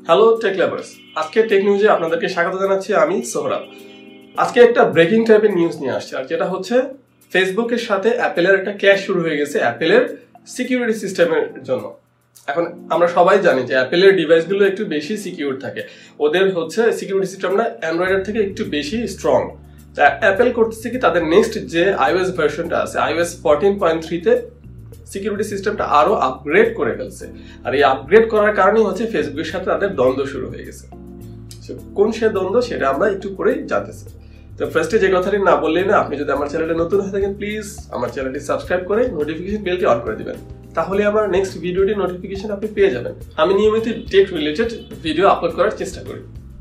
Hello tech lovers, আজকে tech নিউজে আপনাদেরকে স্বাগত জানাচ্ছি আমি সোহরাব। আজকে একটা ব্রেকিং টাইপের নিউজ নিয়ে আসছে, আর যেটা হচ্ছে ফেসবুকের সাথে অ্যাপেলের একটা ক্ল্যাশ শুরু হয়ে গেছে অ্যাপেলের সিকিউরিটি সিস্টেমের জন্য। এখন আমরা সবাই জানি যে অ্যাপেলের ডিভাইসগুলো একটু বেশি সিকিউর থাকে, ওদের হচ্ছে সিকিউরিটি সিস্টেমটা অ্যান্ড্রয়েডের থেকে একটু বেশি স্ট্রং। অ্যাপেল করতেছে কি তাদের নেক্সট যে iOS ভার্সনটা আছে iOS 14.3-তে সিকিউরিটি সিস্টেমটা আরো আপগ্রেড করে ফেলছে, আর এই আপগ্রেড করার কারণেই হচ্ছে ফেসবুকের সাথে তাদের দ্বন্দ্ব শুরু হয়ে গেছে। কোন সে দ্বন্দ্ব সেটা আমরা একটু পরেই জানতেছি। তো ফার্স্টে যে কথাটি না বললেই না, আপনি যদি আমার চ্যানেলে নতুন হয়ে থাকেন প্লিজ আমার চ্যানেলটি সাবস্ক্রাইব করে নোটিফিকেশন বেলটি অন করে দিবেন, তাহলে আমার নেক্সট ভিডিওটির নোটিফিকেশন আপনি পেয়ে যাবেন। আমি নিয়মিত টেক রিলেটেড ভিডিও আপলোড করার চেষ্টা করি।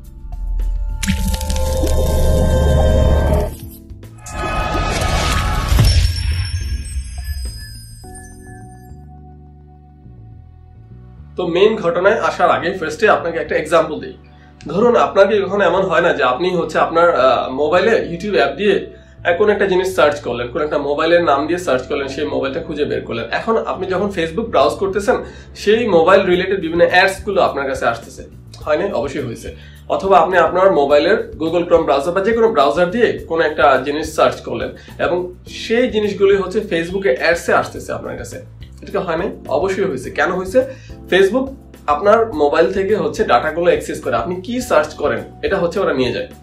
তো মেইন ঘটনায় আসার আগে ফার্স্টে আপনাকে একটা এক্সাম্পল দিই। ধরুন আপনাকে এখন এমন হয় না যে আপনি হচ্ছে আপনার মোবাইলে ইউটিউব অ্যাপ দিয়ে কোন একটা জিনিস সার্চ করলেন, কোন একটা মোবাইলের নাম দিয়ে সার্চ করলেন, সেই মোবাইলটা খুঁজে বের করলেন। এখন আপনি যখন ফেসবুক ব্রাউজ করতেছেন সেই মোবাইল রিলেটেড বিভিন্ন অ্যাডস গুলো আপনার কাছে আসতেছে, হয় না? অবশ্যই হয়েছে। অথবা আপনি আপনার মোবাইলের গুগল ক্রোম ব্রাউজার বা যে কোনো ব্রাউজার দিয়ে কোনো একটা জিনিস সার্চ করলেন এবং সেই জিনিসগুলি হচ্ছে ফেসবুকে অ্যাডসে আসতেছে আপনার কাছে। এটা হয় নাই? অবশ্যই হয়েছে। কেন হয়েছে? ফেসবুক আপনার মোবাইল থেকে হচ্ছে ডাটাগুলো অ্যাক্সেস করে, আপনি কি সার্চ করেন এটা হচ্ছে ওরা নিয়ে যায়।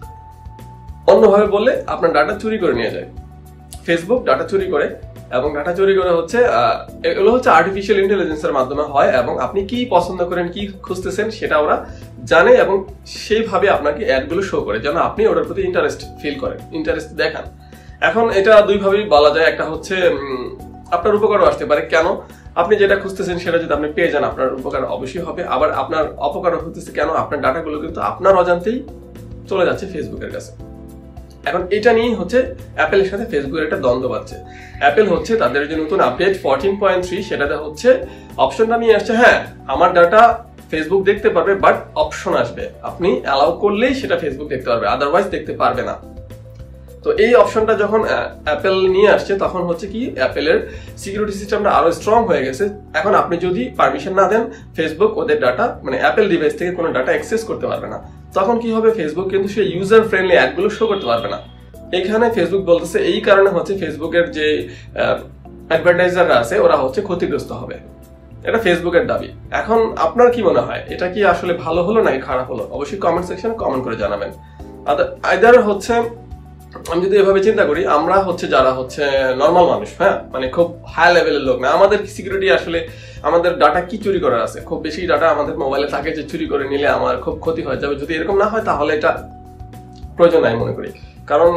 অন্যভাবে বললে আপনার ডাটা চুরি করে নিয়ে যায়। ফেসবুক ডাটা চুরি করে, এবং ডাটা চুরি করে হচ্ছে এগুলো হচ্ছে আর্টিফিশিয়াল ইন্টেলিজেন্সের মাধ্যমে হয়, এবং আপনি কি পছন্দ করেন, কি খুঁজতেছেন সেটা ওরা জানে এবং সেইভাবে আপনাকে অ্যাডগুলো শো করে যেন আপনি ওটার প্রতি ইন্টারেস্ট ফিল করেন, ইন্টারেস্ট দেখান। এখন এটা দুইভাবেই বলা যায়। একটা হচ্ছে আপনার উপকারও আসতে পারে। কেন? আপনি যেটা খুঁজতেছেন সেটা যদি আপনি পেয়ে যান আপনার উপকার অবশ্যই হবে। আবার আপনার অপকারও হতেছে। কেন? আপনার ডাটাগুলো কিন্তু আপনার অজান্তেই চলে যাচ্ছে ফেসবুকের কাছে। এখন এটা নিয়ে হচ্ছে অ্যাপেলের সাথে ফেসবুকের একটা দ্বন্দ্ব বাড়ছে। অ্যাপেল হচ্ছে তাদের যে নতুন আপডেট 14.3 সেটাতে হচ্ছে অপশনটা নিয়ে আসছে, হ্যাঁ আমার ডাটা ফেসবুক দেখতে পারবে, বাট অপশন আসবে আপনি অ্যালাউ করলেই সেটা ফেসবুক দেখতে পারবে, আদারওয়াইজ দেখতে পারবে না। তো এই অপশনটা যখন অ্যাপেল নিয়ে আসছে তখন হচ্ছে কি অ্যাপেলের সিকিউরিটি সিস্টেমটা আরো স্ট্রং হয়ে গেছে। এখন আপনি যদি পারমিশন না দেন ফেসবুক ওদের ডাটা মানে অ্যাপেল ডিভাইস থেকে কোনো ডাটা অ্যাক্সেস করতে পারবে না। তখন কি হবে? ফেসবুক কিন্তু সেই ইউজার ফ্রেন্ডলি অ্যাডগুলো শো করতে পারবে না। এখানে ফেসবুক বলতেছে এই কারণে হচ্ছে ফেসবুকের যে অ্যাডভার্টাইজাররা আছে ওরা হচ্ছে ক্ষতিগ্রস্ত হবে। এটা ফেসবুকের দাবি। এখন আপনার কি মনে হয় এটা কি আসলে ভালো হলো নাকি খারাপ হলো? অবশ্যই কমেন্ট সেকশনে কমেন্ট করে জানাবেন। আইদার হচ্ছে আমি যদি এভাবে চিন্তা করি, আমরা হচ্ছে যারা হচ্ছে নর্মাল মানুষ, হ্যাঁ মানে খুব হাই লেভেলের লোক না, আমাদের সিকিউরিটি আসলে আমাদের ডাটা কি চুরি করার আছে? খুব বেশি ডাটা আমাদের মোবাইলে থাকে যে চুরি করে নিলে আমার খুব ক্ষতি হয়ে যাবে। যদি এরকম না হয় তাহলে এটা প্রয়োজন নাই মনে করি। কারণ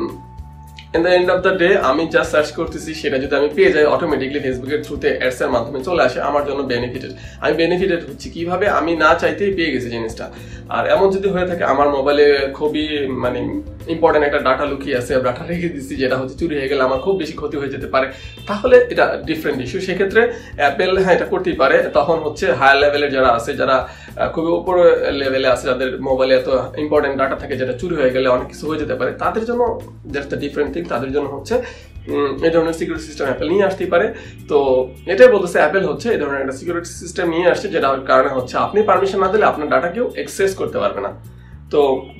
in the end of the day আমি যা সার্চ করতেছি সেটা যদি আমি পেয়ে যাই অটোমেটিকলি ফেসবুকের থ্রুতে অ্যাডস এর মাধ্যমে চলে আসে, আমার জন্য বেনিফিটেড। আমি বেনিফিটেড হচ্ছি কিভাবে? আমি না চাইতেই পেয়ে গেছি জিনিসটা। আর এমন যদি হয়ে থাকে আমার মোবাইলে খুবই মানে ইম্পর্টেন্ট একটা ডাটা লুকিয়ে আছে, ডাটা রেখে দিচ্ছি, যেটা হচ্ছে চুরি হয়ে গেলে আমার খুব বেশি ক্ষতি হয়ে যেতে পারে, তাহলে এটা ডিফারেন্ট ইস্যু। সেক্ষেত্রে অ্যাপেল হ্যাঁ এটা করতেই পারে। তখন হচ্ছে হায়ার লেভেলের যারা আছে, যারা খুবই উপর লেভেলে আছে, যাদের মোবাইলে এত ইম্পর্টেন্ট ডাটা থাকে যেটা চুরি হয়ে গেলে অনেক কিছু হয়ে যেতে পারে, তাদের জন্য দ্যাটস দ্য ডিফারেন্ট থিং। তাদের জন্য হচ্ছে এই ধরনের সিকিউরিটি সিস্টেম অ্যাপেল নিয়ে আসতেই পারে। তো এটাই বলতেছে অ্যাপেল হচ্ছে এই ধরনের একটা সিকিউরিটি সিস্টেম নিয়ে আসছে, যেটার কারণে হচ্ছে আপনি পারমিশন না দিলে আপনার ডাটা কেউ অ্যাক্সেস করতে পারবে না। তো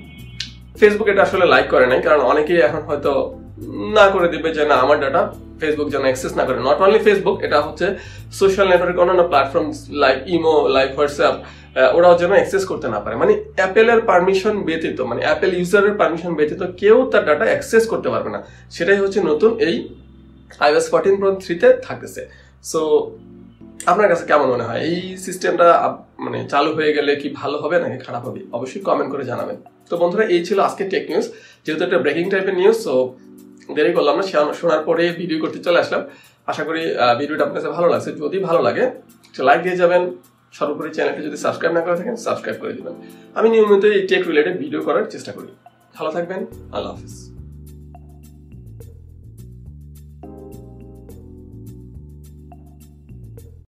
ফেসবুক এটা আসলে লাইক করে নাই, কারণ অনেকেই এখন হয়তো না করে দিবে যে না আমার ডাটা ফেসবুক যেন অ্যাক্সেস না করে। নট অনলি ফেসবুক, এটা হচ্ছে সোশ্যাল নেটওয়ার্ক অন্যান্য platform like imo, like WhatsApp, ওরাও যেন অ্যাক্সেস করতে না পারে। মানে অ্যাপেলের পারমিশন ব্যতীত, মানে অ্যাপেল ইউজারের পারমিশন ব্যতীত কেউ তার ডাটা অ্যাক্সেস করতে পারবে না। সেটাই হচ্ছে নতুন এই iOS 14.3-তে থাকতেছে। সো আপনার কাছে কেমন মনে হয় এই সিস্টেমটা মানে চালু হয়ে গেলে কি ভালো হবে নাকি খারাপ হবে? অবশ্যই কমেন্ট করে জানাবেন। তো বন্ধুরা এই ছিল আজকে টেক নিউজ। যেহেতু একটা ব্রেকিং টাইপের নিউজ, সো দেরি করলাম না, শোনার পরে ভিডিও করতে চলে আসলাম। আশা করি ভিডিওটা আপনার কাছে ভালো লাগছে। যদি ভালো লাগে লাইক দিয়ে যাবেন, সর্বোপরি চ্যানেলটি যদি সাবস্ক্রাইব না করে থাকেন সাবস্ক্রাইব করে দিবেন। আমি নিয়মিত এই টেক রিলেটেড ভিডিও করার চেষ্টা করি। ভালো থাকবেন, আল্লাহ হাফিজ।